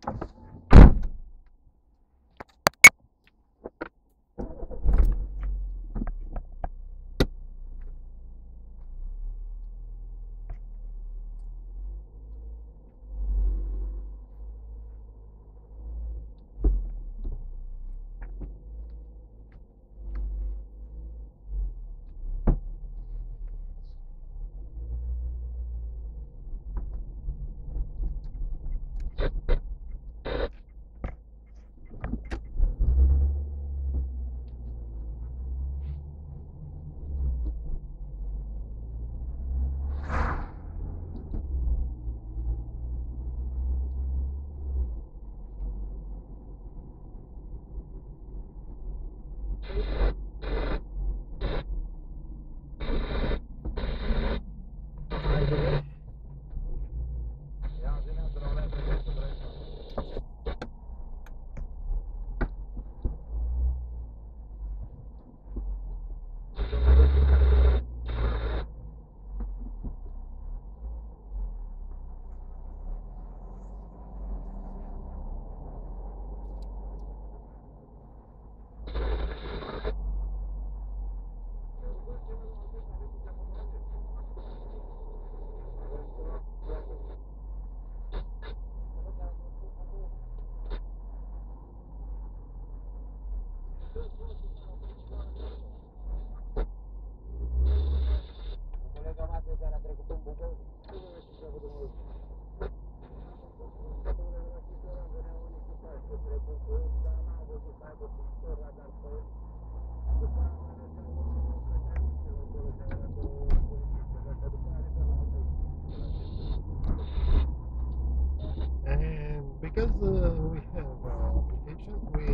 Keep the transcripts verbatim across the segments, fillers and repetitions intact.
And because uh, we have uh, application, we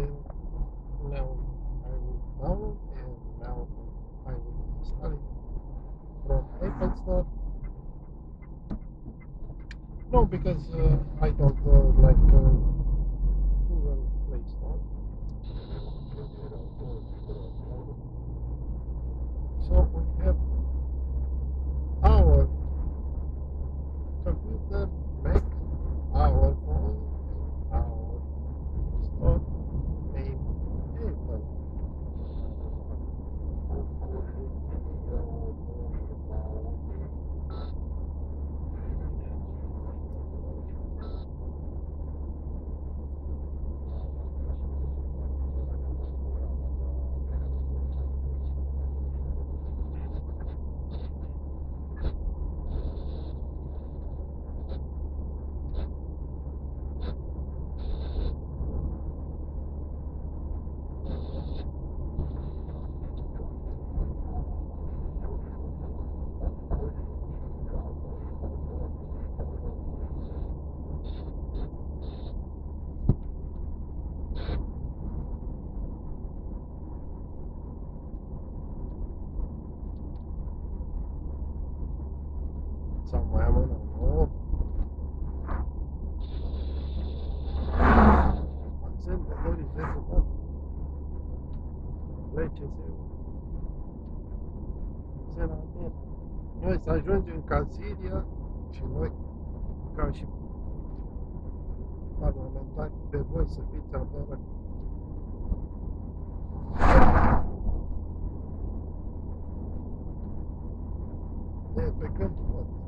now I will download and now I will install it from Apple Store. No, because uh, I don't uh, like uh, Google Play Store. So we have our computer, Mac, our phone, our store name Apple. Sau mai am una nouă. Accent de dori deputat. L C S-ul. Senator. Noi să ajungem ca Siria și noi, ca și parlamentari, pe voi să fiți apărăți. De pe câmpul ăsta.